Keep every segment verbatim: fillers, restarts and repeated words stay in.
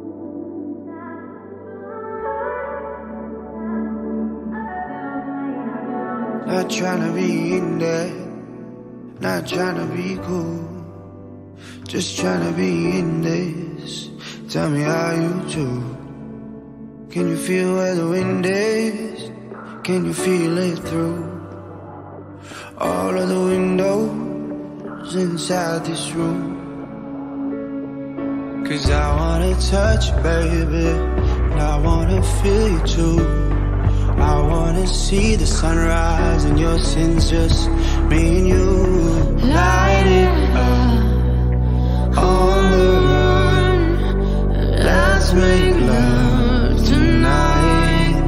Not tryna be in there, not tryna be cool, just tryna be in this. Tell me how you do. Can you feel where the wind is? Can you feel it through all of the windows inside this room? Cause I wanna touch you, baby, and I wanna feel you too. I wanna see the sunrise and your sins, just me and you. Light it up on the run. Let's make love tonight.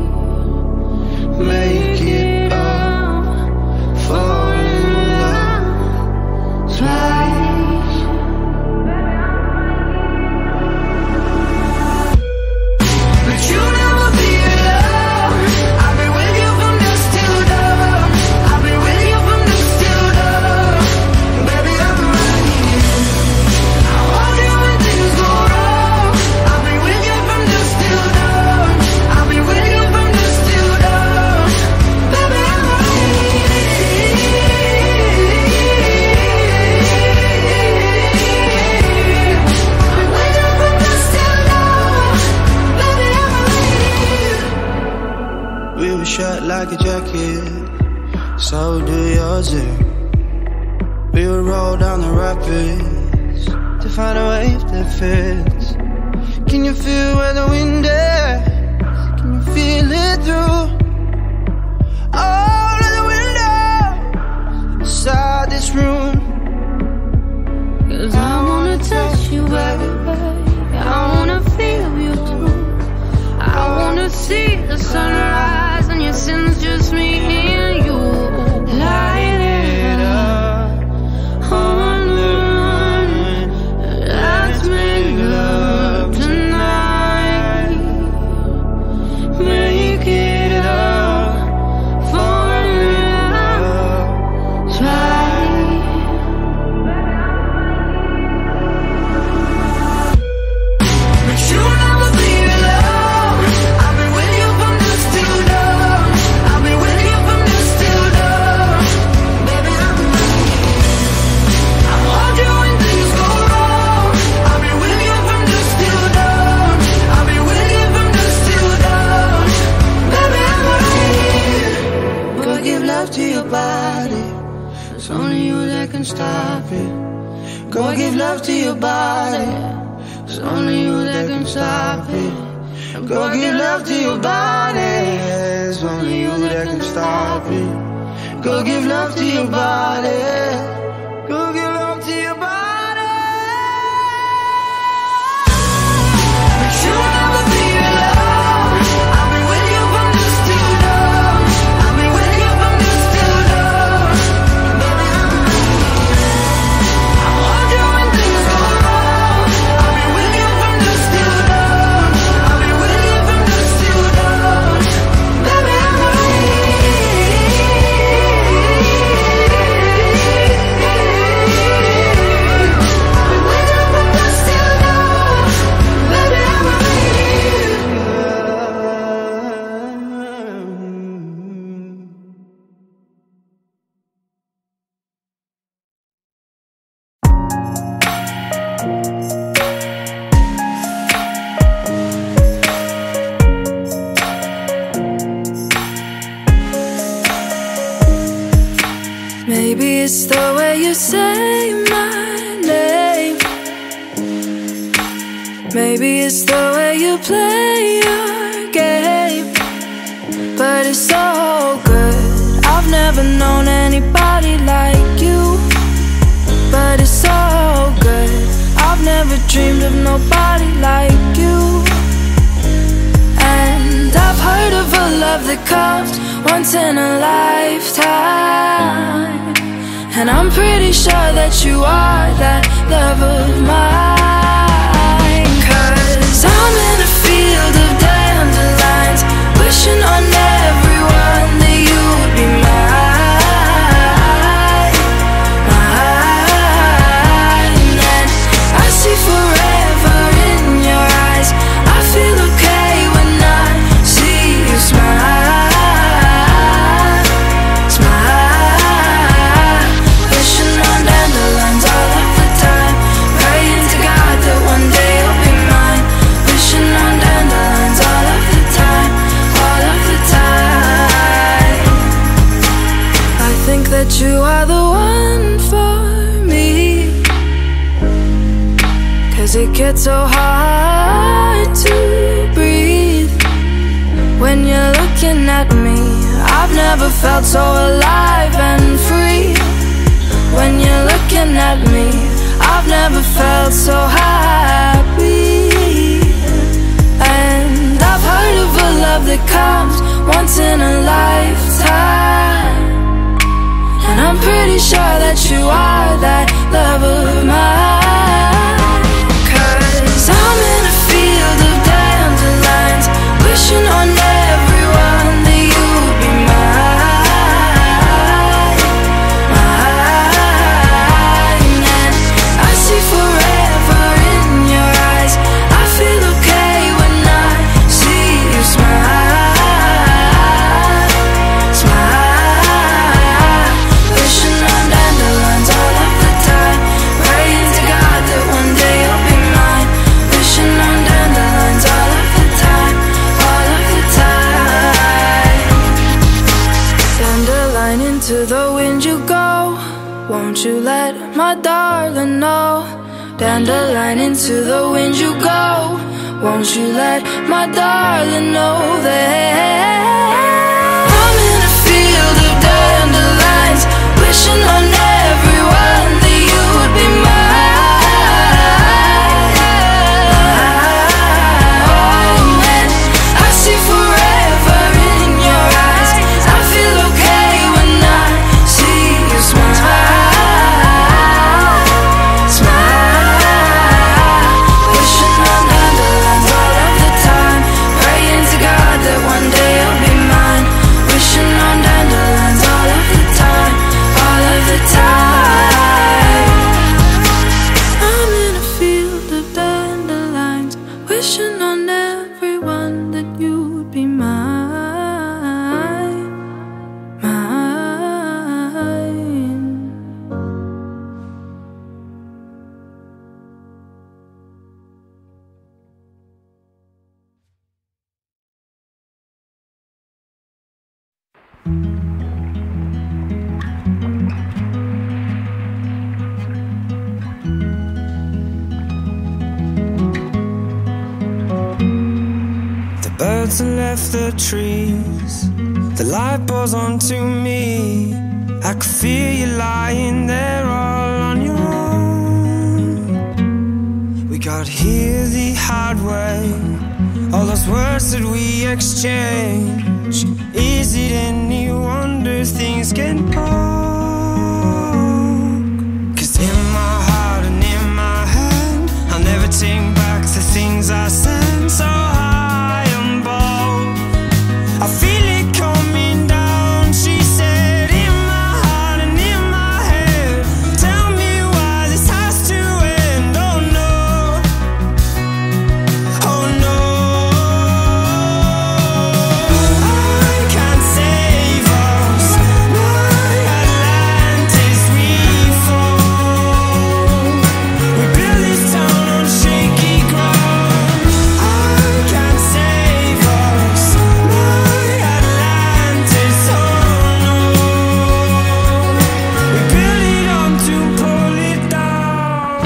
Make it up, fall in love twice. But you never be alone. I'll be with you from dusk till dawn. I'll be with you from dusk till dawn. Baby, I'm right here. I want you when things go wrong. I'll be with you from dusk till dawn. I'll be with you from dusk till dawn. Baby, I'm right here. We were shut like a jacket, so do yours. eh? We would roll down the rapids to find a wave that fits. Can you feel where the wind is? Can you feel it through all of the windows inside this room? Cause I wanna touch you, baby. I wanna feel you too. I wanna see the sunrise and your sins, just me and you. Light it up on the run. Let's make love tonight. Make it up for love. Try. But you never be alone. I'll be with you from dusk till dawn. I'll be with you from dusk till dawn. Baby, I'm right here. I want you when things go wrong. I'll be with you from dusk till dawn. I'll be with you from dusk till dawn. Baby, I'm right here. Go give love to your body, it's only you that can stop it. Go give love to your body, it's only you that can stop it. Go give love to your body, it's only you that can stop it. Go give love to your body, go give love to your body. But you never be alone. I'll be with you from dusk till dawn. I'll be with you from dusk till dawn. Baby, I'm right here. I want you when things go wrong. I'll be with you from dusk till dawn. I'll be with you from dusk till dawn. Baby, I'm right Maybe it's the way you say my name. Maybe it's the way you play your game. But it's so good. I've never known anybody like you. But it's so good. I've never dreamed of nobody like you. And I've heard of a love that comes once in a lifetime. And I'm pretty sure that you are that love of mine. Cause I'm in a field of dandelions, wishing on everyone that you would be mine, mine. And I see forever in your eyes. it gets so hard to breathe when you're looking at me. I've never felt so alive and free when you're looking at me. I've never felt so happy. And I've heard of a love that comes once in a lifetime, and I'm pretty sure that you are that love of mine. Cause I'm in a field of dandelions, wishing on everyone that you'd be mine, mine. And I see forever in your eyes. I feel okay when I see you smile, smile. Wishing on dandelions all of the time, praying to God that one day you'll be mine. Wishing on dandelions all of the time, all of the time. Dandelion, into the wind you go, won't you let my darling know? Dandelion, into the wind you go, won't you let my darling know that I'm in a field of dandelions, wishing on everyone that you would be mine, mine. And I see forever in your eyes. I feel okay when I see you smile, smile. Wishing on dandelions all of the time, praying to God that one day you'll be mine. Wishing on dandelions all of the time, all of the time. I'm in a field of dandelions, wishing on everyone that you'd be mine, mine. The birds have left the trees, the light pours onto me. I could feel you lying there all on your own. We got here the hard way, all those words that we exchange. Is it any wonder things get broke? Cause in my heart and in my hand, I'll never take back the things I said. So high and bold, I feel it coming down. She said, in my heart and in my head, tell me why this has to end. Oh no, oh no, I can't save us. My Atlantis, we fall. We build this town on shaky ground. I can't save us. My Atlantis, oh no. We build it up to pull it down.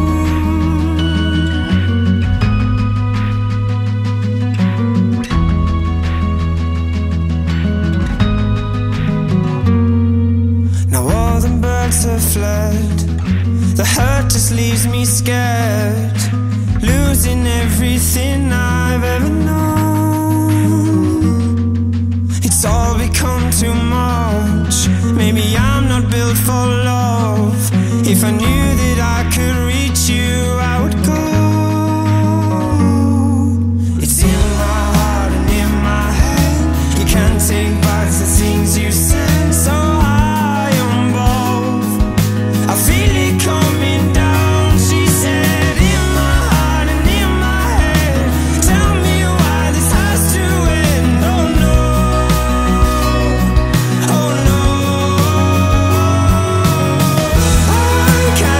Now all the birds have fled, the hurt just leaves me scared, losing everything I've ever known. It's all become too much. Maybe I'm not built for love. If I knew that I could reach you, I would go. It's in my heart and in my head. You can't take back the things you said. So high on both, I feel it coming down. She said, in my heart and in my head, tell me why this has to end. Oh no, oh no, I can't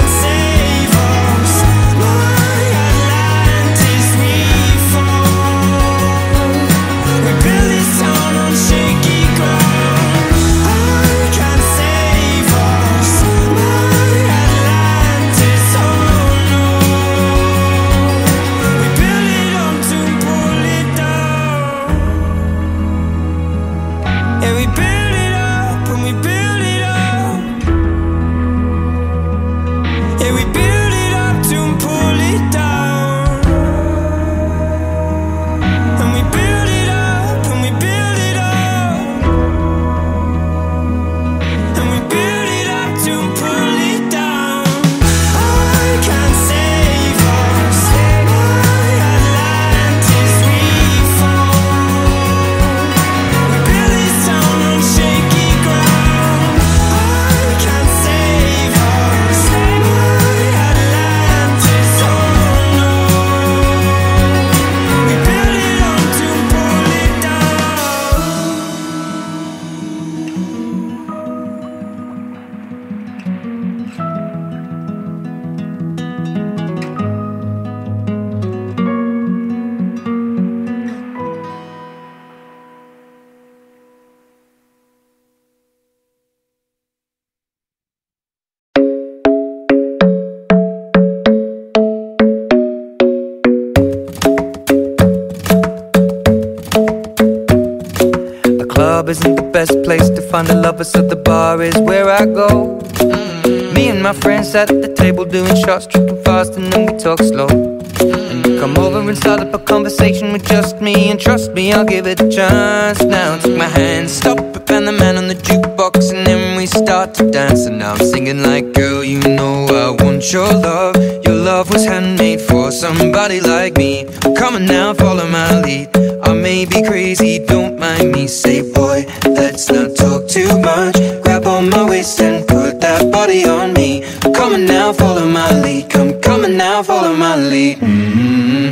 find a lover, so the bar is where I go. Mm-hmm. Me and my friends sat at the table doing shots, tripping fast, and then we talk slow. And you come over and start up a conversation with just me, and trust me, I'll give it a chance. Now take my hand, stop it, and the man on the jukebox, and then we start to dance. And now I'm singing like, girl, you know I want your love. Your love was handmade for somebody like me. Come on now, follow my lead. I may be crazy, don't mind me. Say, boy, let's not talk too much. Grab on my waist and put that body on me. Come on now, follow my lead. Come, come on now, follow my lead. Mm-hmm.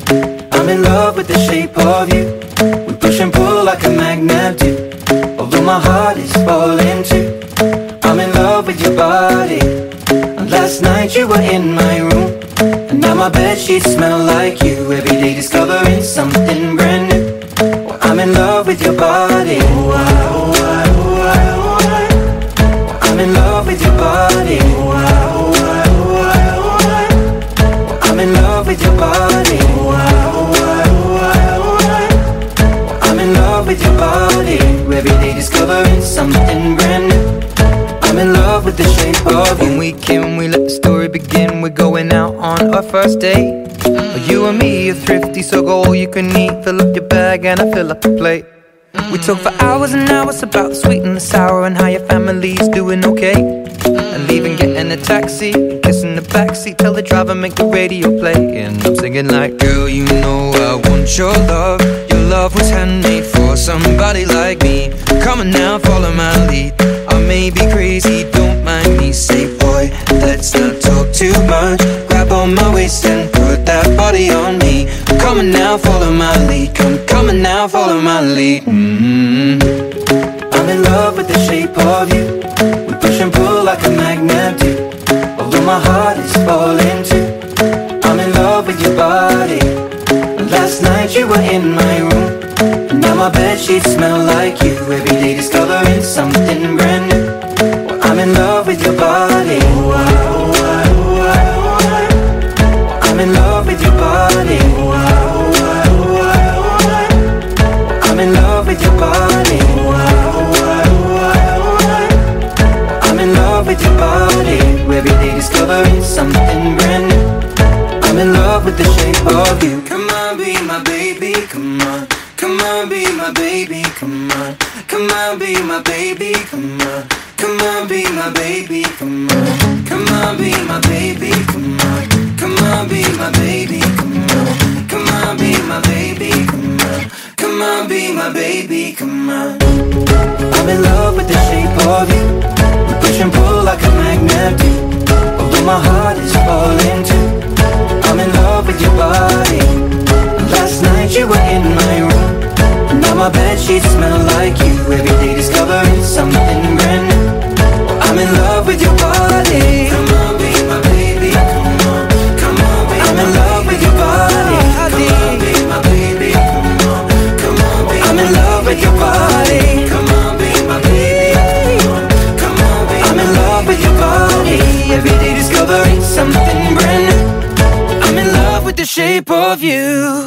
I'm in love with the shape of you. We push and pull like a magnet do. Although my heart is falling too, I'm in love with your body. And last night you were in my room, and now my bedsheets smell like you. Every day discovering something brand new. Well, I'm in love with your body. Oh, I, oh, I, oh, I, oh, I. Well, I'm in love with your body. Oh, I, oh, I, oh, I, oh, I. Well, I'm in love with your body. Oh, I, oh, I, oh, I, oh, I. Well, I'm in love with your body. Every day discovering something brand new. I'm in love with the shape of you. When we came, we let the story begin. We're going out on our first date. mm. You and me are thrifty, so go all you can eat. Fill up your bag and I fill up the plate. mm. We talk for hours and hours about the sweet and the sour, and how your family's doing okay. mm. And leaving, getting a taxi, kissing the backseat, tell the driver make the radio play. And I'm singing like, girl, you know I want your love. Your love was handmade for somebody like me. Come on now, follow my lead. I may be crazy, don't mind me. Say, boy, let's not talk too much. Grab on my waist and put that body on me. Come on now, follow my lead. Come, come on now, follow my lead. Mm-hmm. I'm in love with the shape of you. We push and pull like a magnet do. Although my heart is falling too, I'm in love with your body. Last night you were in my room, and now my bedsheets smell like you. Every day discovering something brand new. Well, I'm in love with your body. Oh, I, oh, I, oh, I, oh, I. Well, I'm in love with your body. Oh, I, oh, I, oh, I, oh, I. Well, I'm in love with your body. Oh, I, oh, I, oh, I, oh, I. Well, I'm in love with your body. Every day discovering something brand new. I'm in love with the shape of you. Come on, be my baby, come on. Come on, be my baby, come on. Come on, be my baby, come on. Come on, be my baby, come on. Come on, be my baby, come on. Come on, be my baby, come on. Come on, be my baby, come on. Come on, be my baby, come on. I'm in love with the shape of you. We push and pull like a magnet do. Although my heart is falling too, I'm in love with your body. Last night you were in my room, and now my bedsheets smell like you. Every day discovering something brand new. Well, I'm in love with your body. Come on, be my baby. Come on, come on, be I'm in love with your body. Come on, be my baby. Come on, come on, be I'm in love with your body. Come on, be my baby. Come on, come on, be I'm in love with your body. Every day discovering something brand new. I'm in love with the shape of you.